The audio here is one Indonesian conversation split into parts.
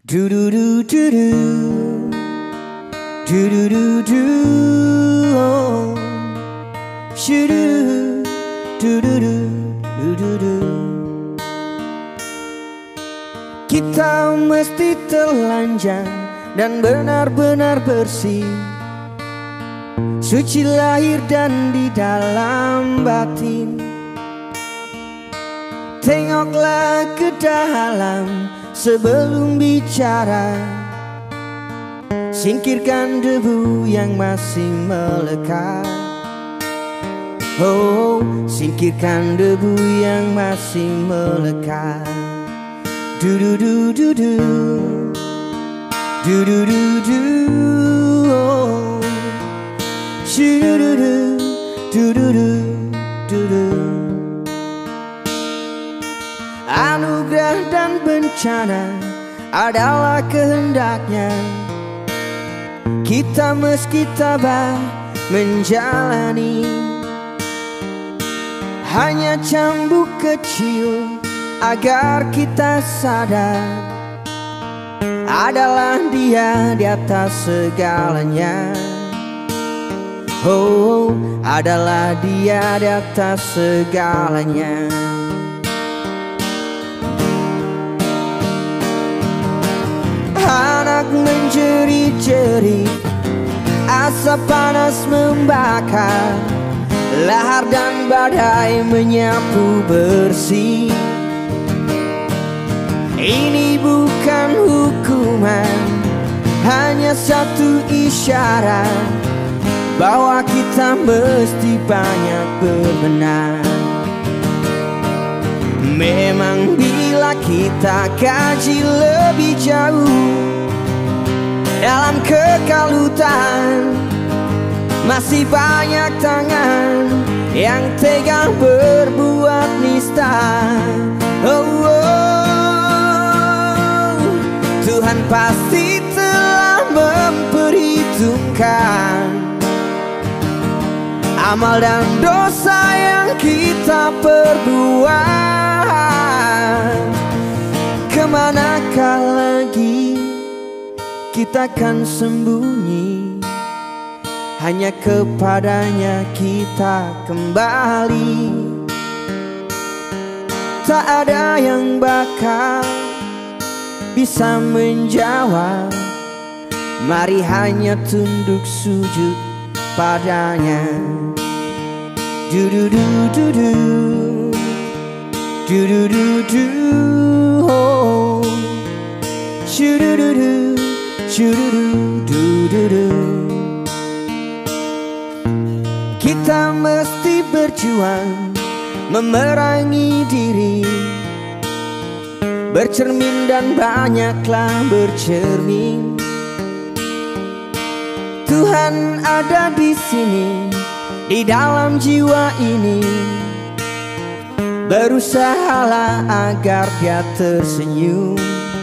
Do do do do do do do do do oh. Shoo do do do do do do do. Kita mesti telanjang dan benar-benar bersih, suci lahir dan di dalam batin. Tengoklah ke dalam sebelum bicara, singkirkan debu yang masih melekat. Oh, singkirkan debu yang masih melekat. Do do do do do do do do do oh. Shoo do do do do do do do. Anugerah dan bencana adalah kehendaknya. Kita meski tabah menjalani. Hanya cambuk kecil agar kita sadar, adalah Dia di atas segalanya. Oh, adalah Dia di atas segalanya. Anak menjerit-jerit, asap panas membakar, lahar dan badai menyapu bersih. Ini bukan hukuman, hanya satu isyarat bahwa kita mesti banyak berbenah. Memang bila kita kaji lebih jauh dalam kekalutan, masih banyak tangan yang tega berbuat nista. Oh, oh, Tuhan pasti telah memperhitungkan amal dan dosa yang kita perbuat. Kemanakah lagi kita akan sembunyi? Hanya kepadanya kita kembali. Tak ada yang bakal bisa menjawab. Mari hanya tunduk sujud padanya. Do do do do do do do do do oh. Shoo do do do shoo do do do do. Kita mesti berjuang memerangi diri, bercermin dan banyaklah bercermin. Tuhan ada di sini, di dalam jiwa ini. Berusahalah agar Dia tersenyum.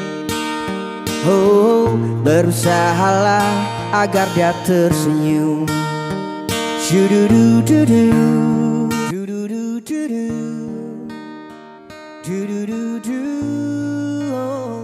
Oh, berusahalah agar Dia tersenyum. Shoo do do do do do do do do do do do do oh.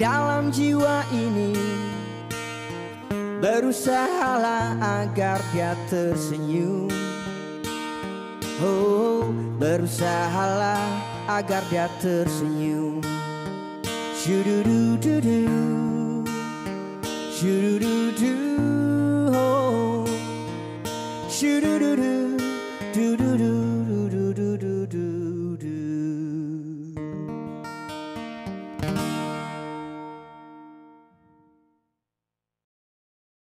dalam jiwa ini. Berusahalah agar dia tersenyum. Oh, berusahalah agar dia tersenyum. Shududududu, shudu